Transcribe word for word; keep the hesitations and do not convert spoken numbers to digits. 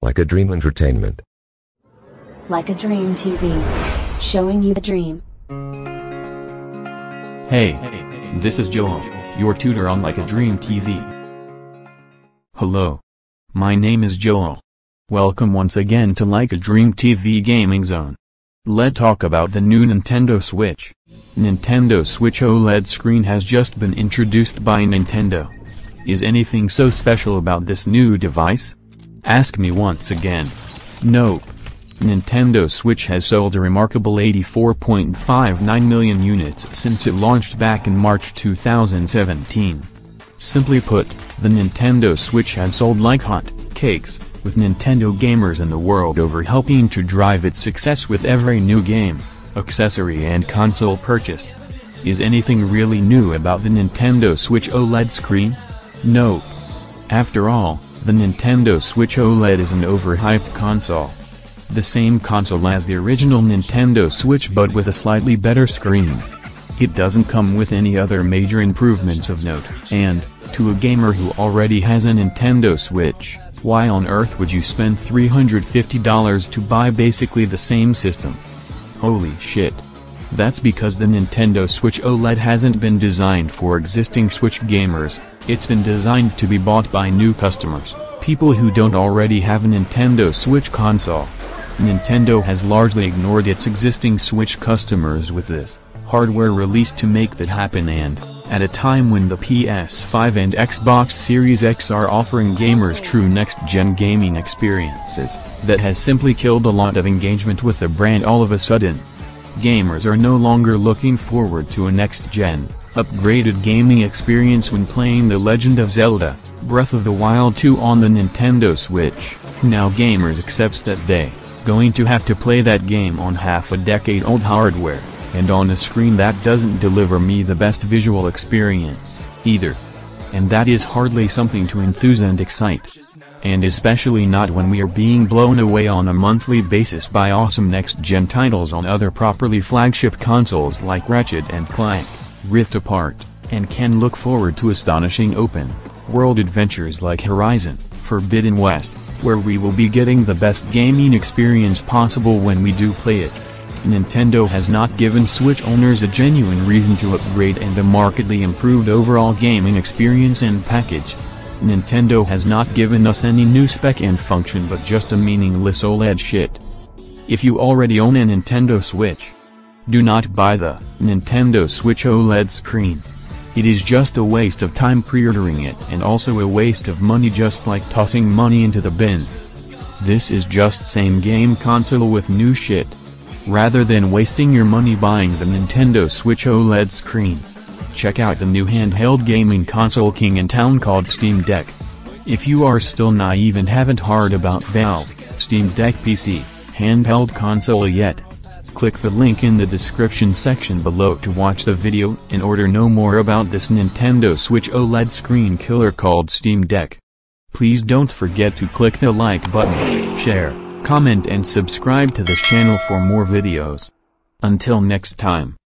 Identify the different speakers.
Speaker 1: Like a Dream Entertainment.
Speaker 2: Like a Dream T V. Showing you the dream.
Speaker 3: Hey, this is Joel, your tutor on Like a Dream T V. Hello. My name is Joel. Welcome once again to Like a Dream T V Gaming Zone. Let's talk about the new Nintendo Switch. Nintendo Switch OLED Screen has just been introduced by Nintendo. Is anything so special about this new device? Ask me once again. Nope. Nintendo Switch has sold a remarkable eighty-four point five nine million units since it launched back in March two thousand seventeen. Simply put, the Nintendo Switch has sold like hot cakes, with Nintendo gamers in the world over helping to drive its success with every new game, accessory and console purchase. Is anything really new about the Nintendo Switch OLED screen? Nope. After all, the Nintendo Switch OLED is an overhyped console. The same console as the original Nintendo Switch but with a slightly better screen. It doesn't come with any other major improvements of note, and, to a gamer who already has a Nintendo Switch, why on earth would you spend three hundred fifty dollars to buy basically the same system? Holy shit. That's because the Nintendo Switch OLED hasn't been designed for existing Switch gamers, it's been designed to be bought by new customers, people who don't already have a Nintendo Switch console. Nintendo has largely ignored its existing Switch customers with this hardware release to make that happen, and, at a time when the P S five and Xbox Series X are offering gamers true next-gen gaming experiences, that has simply killed a lot of engagement with the brand all of a sudden. Gamers are no longer looking forward to a next-gen, upgraded gaming experience when playing The Legend of Zelda, Breath of the Wild two on the Nintendo Switch. Now gamers accepts that they going to have to play that game on half a decade old hardware, and on a screen that doesn't deliver me the best visual experience, either. And that is hardly something to enthuse and excite. And especially not when we are being blown away on a monthly basis by awesome next-gen titles on other properly flagship consoles like Ratchet and Clank, Rift Apart, and can look forward to astonishing open-world adventures like Horizon Forbidden West, where we will be getting the best gaming experience possible when we do play it. Nintendo has not given Switch owners a genuine reason to upgrade and a markedly improved overall gaming experience and package. Nintendo has not given us any new spec and function but just a meaningless OLED shit. If you already own a Nintendo Switch, do not buy the Nintendo Switch OLED screen. It is just a waste of time pre-ordering it and also a waste of money, just like tossing money into the bin. This is just same game console with new shit. Rather than wasting your money buying the Nintendo Switch OLED screen, check out the new handheld gaming console king in town called Steam Deck. If you are still naive and haven't heard about Valve Steam Deck P C handheld console yet, click the link in the description section below to watch the video in order to know more about this Nintendo Switch OLED screen killer called Steam Deck. Please don't forget to click the like button, share, comment and subscribe to this channel for more videos. Until next time.